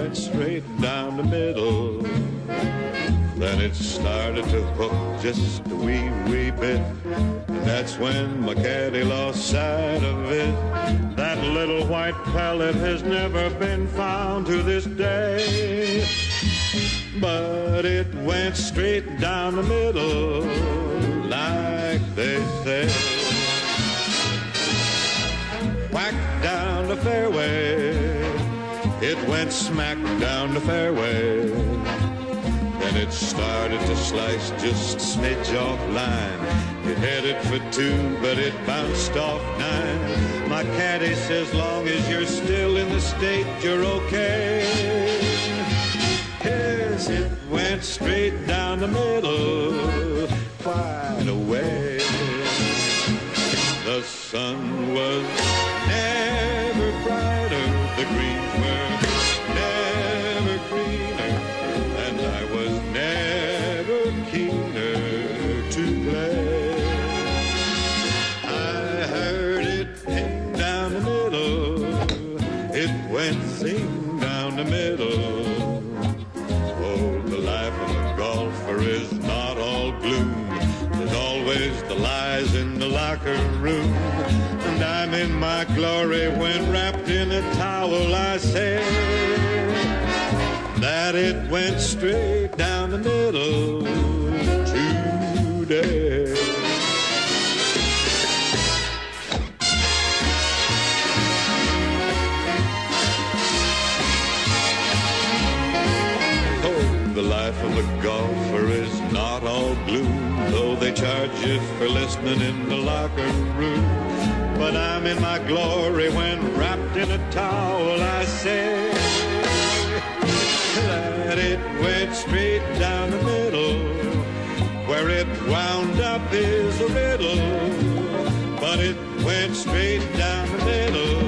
went straight down the middle. Then it started to hook just a wee, wee bit. And that's when my caddy lost sight of it. That little white pellet has never been found to this day. But it went straight down the middle, like they say. Whack down the fairway, it went smack down the fairway. Then it started to slice just a smidge off line. It headed for 2, but it bounced off 9. My caddy says, long as you're still in the state, you're okay. Yes, it went straight down the middle, quite away. The sun was never brighter, the greens were never greener, and I was never keener to play. I heard it ping down the middle, it went sing down the middle. Oh, the life of a golfer is not all gloom. There's always the lies in the locker room. And I'm in my glory when wrapped in a towel I say that it went straight down the middle today. Oh, the life of a golfer is not all gloom, though they charge you for listening in the locker room. But I'm in my glory when wrapped in a towel I say that it went straight down the middle. Where it wound up is a riddle, but it went straight down the middle.